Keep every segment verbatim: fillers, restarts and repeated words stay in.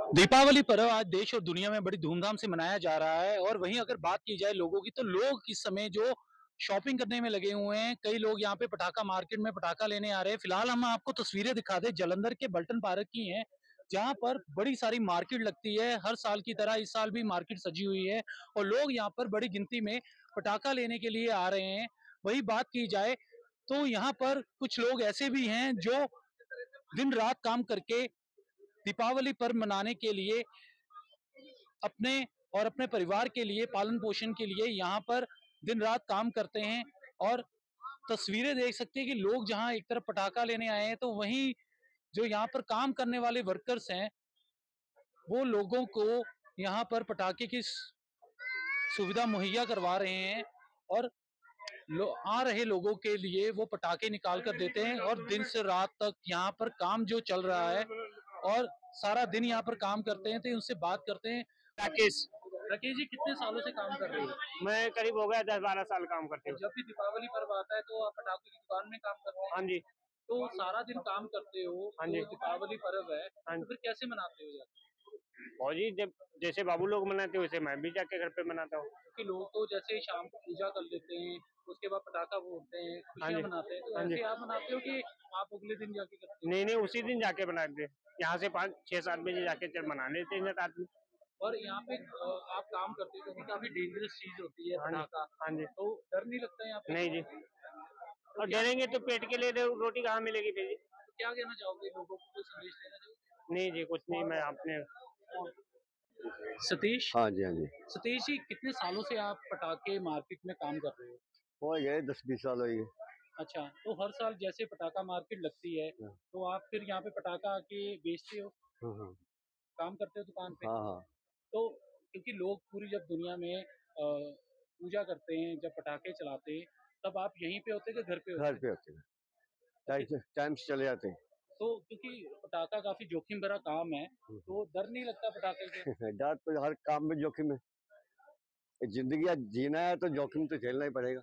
दीपावली पर्व आज देश और दुनिया में बड़ी धूमधाम से मनाया जा रहा है और वहीं अगर बात की जाए लोगों की तो लोग इस समय जो शॉपिंग करने में लगे हुए हैं। कई लोग यहाँ पे पटाखा मार्केट में पटाखा लेने आ रहे हैं। फिलहाल हम आपको तस्वीरें दिखा दें जालंधर के बल्टन पार्क की हैं, जहाँ पर बड़ी सारी मार्केट लगती है। हर साल की तरह इस साल भी मार्केट सजी हुई है और लोग यहाँ पर बड़ी गिनती में पटाखा लेने के लिए आ रहे हैं। वही बात की जाए तो यहाँ पर कुछ लोग ऐसे भी हैं जो दिन रात काम करके दीपावली पर्व मनाने के लिए अपने और अपने परिवार के लिए पालन पोषण के लिए यहाँ पर दिन रात काम करते हैं। और तस्वीरें देख सकते हैं कि लोग जहाँ एक तरफ पटाखा लेने आए हैं तो वहीं जो यहाँ पर काम करने वाले वर्कर्स हैं वो लोगों को यहाँ पर पटाखे की सुविधा मुहैया करवा रहे हैं और लो, आ रहे लोगों के लिए वो पटाखे निकाल कर देते हैं। और दिन से रात तक यहाँ पर काम जो चल रहा है और सारा दिन यहाँ पर काम करते हैं। तो उनसे बात करते हैं। राकेश राकेश जी, कितने सालों से काम कर रहे हो? मैं करीब हो गया दस बारह साल काम करते हूँ। जब भी दीपावली पर्व आता है तो आप पटाखे की दुकान में काम करते हैं? हाँ जी। तो सारा दिन काम करते हो, हाँ तो जी। दीपावली पर्व है हाँ तो फिर कैसे मनाते हो जाके? और जी जब जैसे बाबू लोग मनाते हैं वैसे मैं भी जाके घर पे मनाता हूँ। क्योंकि लोग तो जैसे शाम को पूजा कर लेते हैं, उसके बाद पटाखा फोड़ते हैं, हाँ खुशियाँ जी। मनाते हैं, तो हाँ जी। ऐसे आप मनाते हो कि आप अगले दिन जाके करते हो? नहीं नहीं उसी दिन जाके बनाते हैं। यहाँ से पाँच छह सात बजे जाके चल मना लेते हैं रात में। और यहाँ पे अ, आप काम करते हो क्योंकि काफी डेंजरस चीज होती है हाँ जी। पटाखा, हाँ जी। तो डर नहीं लगता है यहाँ पे? नहीं जी। तो और क्या डरेंगे तो पेट के लिए रो- रोटी कहाँ मिलेगी फिर जी? तो क्या कहना चाहोगे, लोगों को कोई संदेश देना चाहोगे? नहीं जी कुछ नहीं, मैं अपने सतीश हाँ जी, हाँ जी। सतीश जी, कितने सालों से आप पटाखे मार्केट में काम कर रहे हो? हो गए दस बीस साल हो गए। अच्छा, तो हर साल जैसे पटाखा मार्केट लगती है हाँ, तो आप फिर यहाँ पे पटाखा आके बेचते हो, हाँ, हाँ, काम करते हो दुकान पे? हाँ, हाँ, तो क्योंकि लोग पूरी जब दुनिया में अ, पूजा करते हैं, जब पटाखे चलाते हैं, तब आप यहीं पे होते हैं कि घर पे घर होते हैं? पे होते हैं। तो टाइम फिर से टाइम से चले जाते हैं। तो क्योंकि पटाखा काफी जोखिम भरा काम है, हम्म, तो डर नहीं लगता पटाखे से? हम्म। डर तो हर काम में जोखिम है। ये जिंदगी आज जीना है तो जोखिम तो झेलना ही पड़ेगा।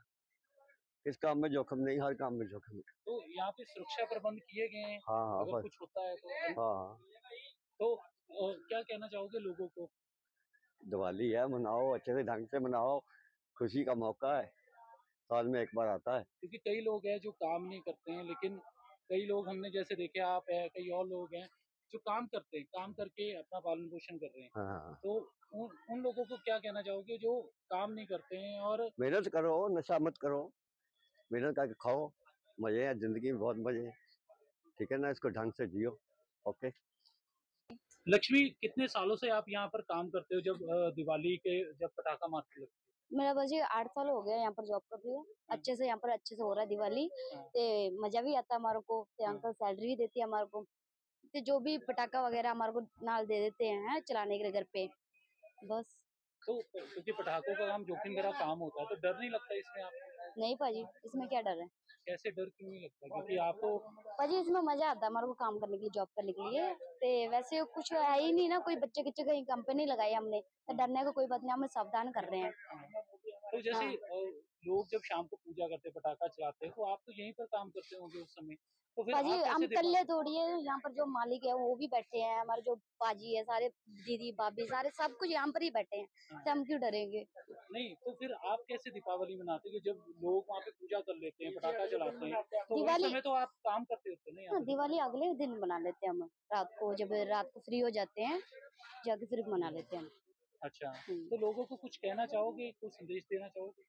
इस काम में जोखिम नहीं, हर काम में जोखिम है। तो यहाँ पे सुरक्षा प्रबंध किए गए हैं, हाँ हाँ अगर बस। कुछ होता है तो? हाँ हाँ। तो अ, क्या कहना चाहोगे लोगों को? दिवाली है, मनाओ अच्छे से, ढंग से मनाओ। खुशी का मौका है, साल में एक बार आता है। क्योंकि कई लोग हैं जो काम नहीं करते हैं, लेकिन कई लोग हमने जैसे देखे, आप है, कई और लोग हैं जो काम करते हैं, काम करके अपना पालन पोषण कर रहे हैं। हाँ हाँ। तो उन उन लोगों को क्या कहना चाहोगे जो काम नहीं करते हैं? और मेहनत करो, नशा मत करो। मेहनत करके खाओ। मजे हैं, जिंदगी में बहुत मजे हैं। ठीक है ना, इसको ढंग से जियो। ओके। लक्ष्मी, कितने सालों से आप यहाँ पर काम करते हो जब अ, दिवाली के जब पटाखा मारते लगती मेरा बस ये आठ साल हो गया यहाँ पर जॉब कर रही हूँ। अच्छे से यहाँ पर अच्छे से हो रहा है दिवाली। हाँ। ते मजा भी आता है हमारे को। ते अंकल सैलरी भी देती है हमारे को। ते जो भी पटाखा वगैरह हमारे को नाल दे देते हैं चलाने के लिए घर पे। बस। तो क्योंकि पटाखों का काम जोखिम भरा काम होता है, तो डर नहीं लगता इसमें आपको? नहीं पाजी, इसमें क्या डर है? कैसे डर क्यों नहीं लगता? क्योंकि आपको पाजी इसमें मजा आता है हमारे को काम करने के लिए, जॉब करने के लिए। ते वैसे कुछ है ही नहीं ना, कोई बच्चे किच्चे कहीं कंपनी लगाई हमने, तो डरने का कोई बात नहीं, हम सावधान कर रहे हैं। तो जैसे हाँ। अ, लोग जब शाम को पूजा करते हैं, पटाखा चलाते हैं, तो आप तो यहीं पर काम करते होंगे उस समय, तो फिर पाजी आप हम कैसे कल्ले दीपा थोड़ी है, यहाँ पर जो मालिक है वो भी बैठे हैं, हमारे जो पाजी है सारे, दीदी भाभी सारे सब कुछ यहाँ पर ही बैठे हैं, तो हम क्यों डरेंगे? नहीं, तो फिर आप कैसे दीपावली मनाते हैं? कि जब लोग वहाँ पे पूजा कर लेते हैं, पटाखा चलाते हैं, तो उस दिवाली समय तो आप काम करते होते हैं ना यहाँ हाँ, पे? दिवाली अगले दिन मना लेते हैं हम, रात को जब रात को फ्री हो जाते हैं जाके फिर मना लेते हैं हम। अच्छा, हम्म। तो लोगों को कुछ कहना चाहोगे, कुछ संदेश देना चाहोगे?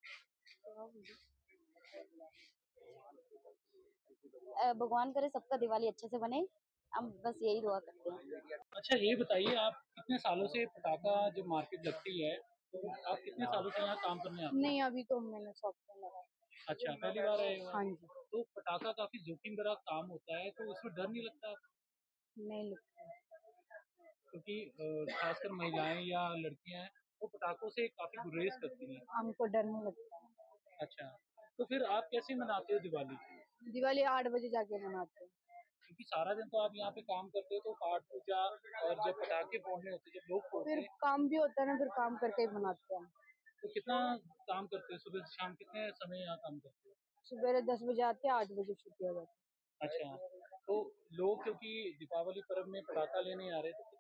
अ, भगवान करे सबका दिवाली अच्छे से बने, हम बस यही दुआ करते हैं। अच्छा, ये बताइए, आप कितने सालों से पटाखा जब मार्केट लगती है, तो आप कितने सालों से यहाँ काम करने आते हैं? नहीं, अभी तो मैंने शॉप पे लगा। अच्छा, पहली बार आए हो आप? हाँ जी। तो पटाखा काफी जोखिम भरा काम होता है, तो उसमें डर नहीं लगता आपको? नहीं लगता। क्योंकि अ, खासकर महिलाएं या लड़कियां हैं, वो पटाखों से काफी गुरेज करती हैं। हमको डर नहीं लगता। अच्छा, तो फिर आप कैसे मनाते हो दिवाली? दिवाली आठ बजे जाके मनाते हैं। क्योंकि सारा दिन तो आप यहाँ पे काम करते हो, तो पाठ पूजा और जब पटाखे फोड़ने होते हैं, जब लोग फोड़ते फिर हैं, काम भी होता है ना, फिर काम करके ही मनाते हैं। तो कितना काम करते हो? सुबह से शाम कितने समय यहाँ काम करते हो? सवेरे दस बजे आते हैं, आठ बजे छुट्टी हो जाती अच्छा, तो लोग क्योंकि दीपावली पर्व में पटाखा लेने आ रहे हैं, तो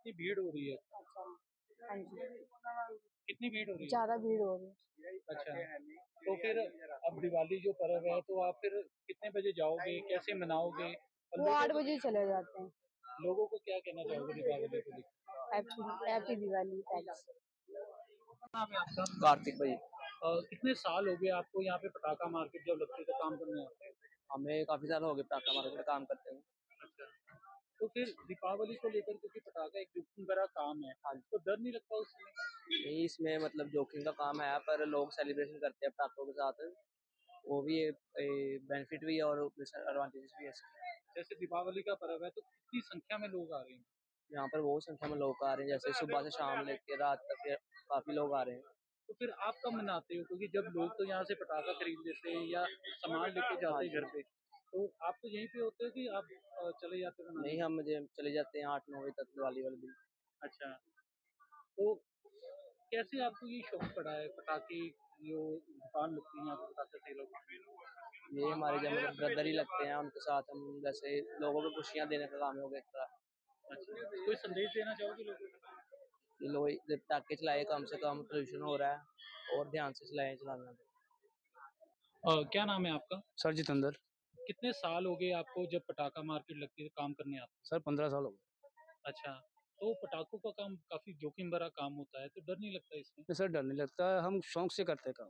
कितनी भीड़ हो रही है? अच्छा, हाँ जी, कितनी भीड़ हो रही है? ज़्यादा भीड़ हो रही है। अच्छा, तो फिर अब दिवाली जो पर्व है तो आप फिर कितने बजे जाओगे, कैसे मनाओगे? और वो लोगों आठ को बजे चले जाते हैं। लोगों को क्या कहना चाहोगे दीपावली को लेकर? Happy happy Diwali, thanks. नाम है आपका? कार्तिक भाई। अ, कितने साल हो गए आपको यहाँ पे पटाखा मार्केट जब लगती है तो काम करने आते हैं? हमें काफी साल हो गए पटाखा मार्केट में काम करते हैं। अच्छा, तो फिर दीपावली को लेकर क्योंकि पटाखा एक जोखिम भरा काम है, हाँ, तो डर नहीं लगता उसमें? नहीं इसमें मतलब जोखिम का काम है पर लोग सेलिब्रेशन करते हैं पटाखों के साथ। वो भी बेनिफिट भी है और एडवांटेजेस भी है इसके। जैसे दीपावली का पर्व है तो कितनी संख्या में लोग आ रहे हैं? यहाँ पर बहुत संख्या में लोग आ रहे हैं, जैसे सुबह से शाम लेके रात तक ये काफी लोग आ रहे हैं। तो फिर आप कब मनाते हो? क्योंकि जब लोग तो यहाँ से पटाखा खरीद लेते हैं या सामान लेके हाँ जाते हैं जी। घर पे, तो आप तो यहीं पे होते हो कि आप अ, चले जाते हो मनाने? नहीं हम मुझे चले जाते हैं आठ नौ बजे तक दिवाली वाले दिन। अच्छा, तो कैसे आपको ये शौक पड़ा है पटाखे जो दुकान लगती है यहाँ पे पटाखे सेल होते हैं? ये हमारे जब मतलब ब्रदर ही लगते हैं, उनके साथ हम जैसे लोगों को खुशियाँ देने का काम हो गया एक तरह। अच्छा, कोई संदेश देना चाहोगे लोगों को? ये लोग जब पटाखे चलाए कम से कम पोल्यूशन हो रहा है और ध्यान से चलाए चलाना। अ, क्या नाम है आपका? सर जितेंद्र। कितने साल हो गए आपको जब पटाखा मार्केट लगती है तो काम करने आते सर पंद्रह साल हो गए। हो? अच्छा, तो पटाखों का काम काफी जोखिम भरा काम होता है, तो डर नहीं लगता इसमें? नहीं सर डर नहीं लगता, हम शौक से करते हैं काम,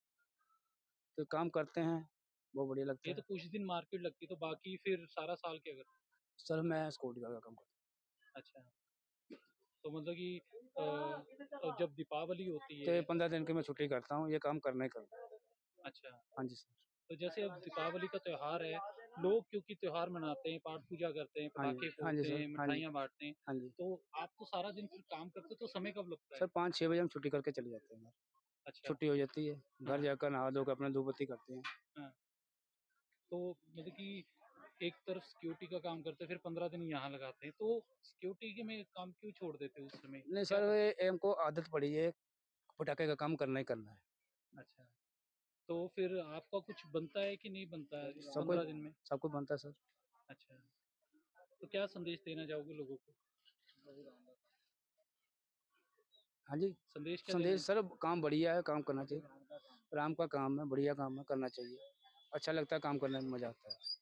तो काम करते हैं बहुत बढ़िया लगता ये है। तो कुछ दिन मार्केट लगती है तो बाकी फिर सारा साल क्या करते सर मैं सिक्योरिटी गार्ड का काम करता हैं? अच्छा, तो मतलब कि अ, तो जब दीपावली होती हूँ, तो है, ये पंद्रह दिन की मैं छुट्टी करता हूँ, ये काम करना ही करना है। अच्छा, हाँ जी सर। तो जैसे अब दीपावली का त्योहार है, लोग क्योंकि त्योहार मनाते हैं, पाठ पूजा करते हैं, हाँ जी पटाखे हाँ जी फोड़ते सर। हैं, हाँ जी मिठाइयाँ बांटते हैं, हाँ जी। तो आप तो सारा दिन फिर काम करते हो तो समय कब लगता है? सर पाँच छः बजे हम छुट्टी करके चले जाते हैं घर, अच्छा, छुट्टी हो जाती है, घर हाँ, जाकर नहा धोकर अपना धूप बत्ती करते हैं। हाँ, तो मतलब कि एक तरफ सिक्योरिटी का काम करते हैं, फिर पंद्रह दिन यहाँ लगाते हैं, तो सिक्योरिटी के में काम क्यों छोड़ देते हो उस समय? नहीं क्या सर करते ये हमको आदत पड़ी है, पटाखे का काम करना ही करना है। हो? अच्छा, तो फिर आपका कुछ बनता है कि नहीं बनता है सब पंद्रह कुछ दिन में? सब कुछ बनता है सर। अच्छा, तो क्या संदेश देना चाहोगे लोगों को? हाँ जी। संदेश क्या देना? संदेश सर काम बढ़िया है, काम करना चाहिए, राम का काम है, बढ़िया काम है, करना चाहिए, अच्छा लगता है, काम करने में मजा आता है।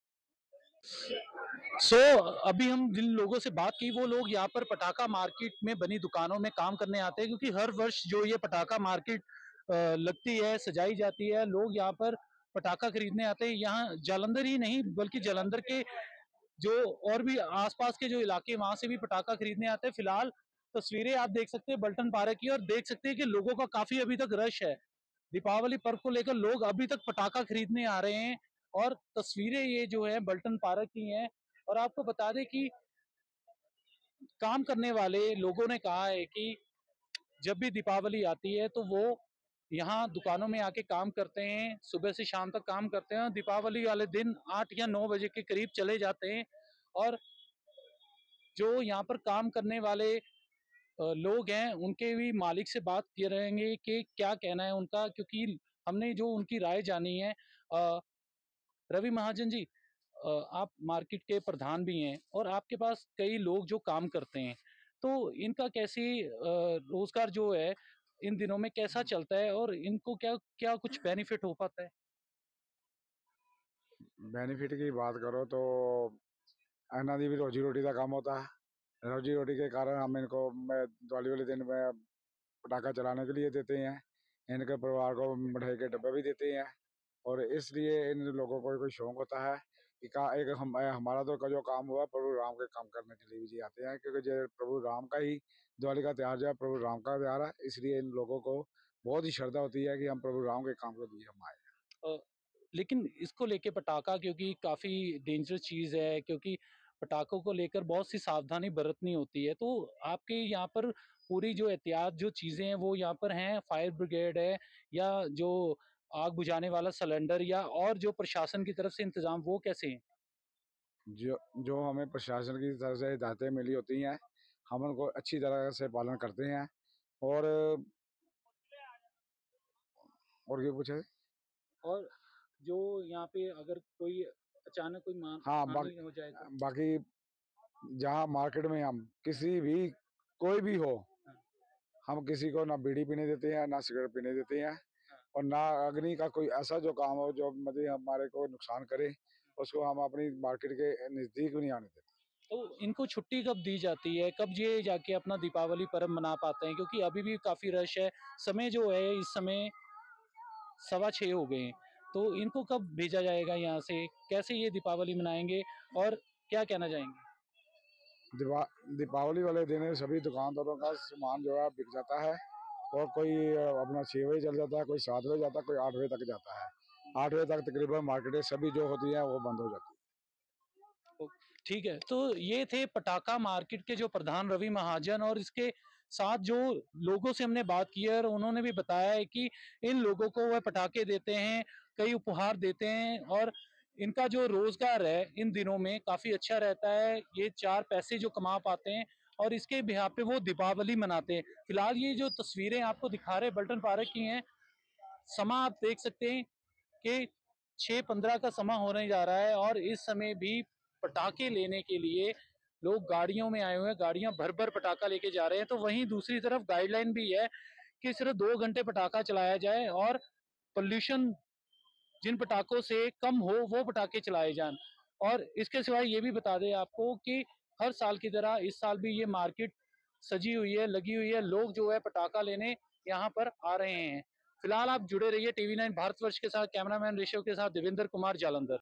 सो अभी हम जिन लोगों से बात की वो लोग यहाँ पर पटाखा मार्केट में बनी दुकानों में काम करने आते हैं क्योंकि हर वर्ष जो ये पटाखा मार्केट अ, लगती है, सजाई जाती है, लोग यहाँ पर पटाखा खरीदने आते हैं। यहाँ जालंधर ही नहीं बल्कि जालंधर के जो और भी आसपास के जो इलाके हैं वहां से भी पटाखा खरीदने आते हैं। फिलहाल तस्वीरें आप देख सकते हैं बल्टन पार्क की और देख सकते हैं कि लोगों का काफी अभी तक रश है। दीपावली पर्व को लेकर लोग अभी तक पटाखा खरीदने आ रहे हैं और तस्वीरें ये जो है बल्टन पार्क की हैं। और आपको बता दें कि काम करने वाले लोगों ने कहा है कि जब भी दीपावली आती है तो वो यहाँ दुकानों में आके काम करते हैं, सुबह से शाम तक काम करते हैं और दीपावली वाले दिन आठ या नौ बजे के करीब चले जाते हैं। और जो यहाँ पर काम करने वाले अ, लोग हैं उनके भी मालिक से बात किए रहेंगे कि क्या कहना है उनका, क्योंकि हमने जो उनकी राय जानी है। अ, रवि महाजन जी, अ, आप मार्केट के प्रधान भी हैं और आपके पास कई लोग जो काम करते हैं, तो इनका कैसे अ, रोजगार जो है इन दिनों में कैसा चलता है और इनको क्या क्या कुछ बेनिफिट हो पाता है? बेनिफिट की बात करो तो ਇਹਨਾਂ ਦੀ भी रोजी रोटी का काम होता है। रोजी रोटी के कारण हम इनको मैं दिवाली वाले दिन में पटाखा चलाने के लिए देते हैं, इनके परिवार को मिठाई के डब्बे भी देते हैं और इसलिए इन लोगों को कोई शौक होता है कि का एक हम हमारा तो का जो काम हुआ प्रभु राम के काम करने के लिए भी जी आते हैं, क्योंकि जो प्रभु राम का ही दिवाली का त्यौहार जो है प्रभु राम का त्यौहार है, इसलिए इन लोगों को बहुत ही श्रद्धा होती है कि हम प्रभु राम के काम के लिए हम आए। अ, लेकिन इसको लेके पटाखा क्योंकि काफ़ी डेंजरस चीज़ है, क्योंकि पटाखों को लेकर बहुत सी सावधानी बरतनी होती है। तो आपके यहाँ पर पूरी जो एहतियात जो चीज़ें हैं वो यहाँ पर हैं, फायर ब्रिगेड है या जो आग बुझाने वाला सिलेंडर या और जो प्रशासन की तरफ से इंतज़ाम वो कैसे हैं? जो जो हमें प्रशासन की तरफ से हिदायतें मिली होती हैं हम उनको अच्छी तरह से पालन करते हैं। और और ये पूछे और जो यहाँ पे अगर कोई अचानक कोई मा हाँ हानि बाकी हो जाए तो? बाकी जहाँ मार्केट में हम किसी भी कोई भी हो, हम किसी को ना बीड़ी पीने देते हैं ना सिगरेट पीने देते हैं, और ना अग्नि का कोई ऐसा जो काम हो जो मतलब हमारे को नुकसान करे, उसको हम अपनी मार्केट के नज़दीक भी नहीं आने देते। तो इनको छुट्टी कब दी जाती है? कब ये जाके अपना दीपावली पर्व मना पाते हैं? क्योंकि अभी भी काफ़ी रश है। समय जो है इस समय सवा छः हो गए हैं। तो इनको कब भेजा जाएगा यहाँ से? कैसे ये दीपावली मनाएँगे और क्या कहना चाहेंगे? दीपा दीपावली वाले दिन सभी दुकानदारों का सामान जो है बिक जाता है, और कोई अ, अपना छः बजे चल जाता है, कोई सात बजे जाता है, कोई आठ बजे तक जाता है। आठ बजे तक तकरीबन मार्केटें सभी जो होती हैं वो बंद हो जाती है। ठीक है, तो ये थे पटाखा मार्केट के जो प्रधान रवि महाजन, और इसके साथ जो लोगों से हमने बात की है और उन्होंने भी बताया है कि इन लोगों को वह पटाखे देते हैं, कई उपहार देते हैं, और इनका जो रोजगार है इन दिनों में काफी अच्छा रहता है। ये चार पैसे जो कमा पाते हैं और इसके बिहार पे वो दीपावली मनाते हैं। फिलहाल ये जो तस्वीरें आपको दिखा रहे बल्टन पार्क की हैं, समा आप देख सकते हैं कि छः पंद्रह का समा होने जा रहा है, और इस समय भी पटाखे लेने के लिए लोग गाड़ियों में आए हुए हैं, गाड़ियां भर भर पटाखा लेके जा रहे हैं। तो वहीं दूसरी तरफ गाइडलाइन भी है कि सिर्फ दो घंटे पटाखा चलाया जाए और पोल्यूशन जिन पटाखों से कम हो वो पटाखे चलाए जाएं। और इसके सिवाय ये भी बता दें आपको कि हर साल की तरह इस साल भी ये मार्केट सजी हुई है, लगी हुई है, लोग जो है पटाखा लेने यहाँ पर आ रहे हैं। फिलहाल आप जुड़े रहिए टीवी नाइन भारतवर्ष के साथ। कैमरामैन ऋषभ के साथ देवेंद्र कुमार जालंधर।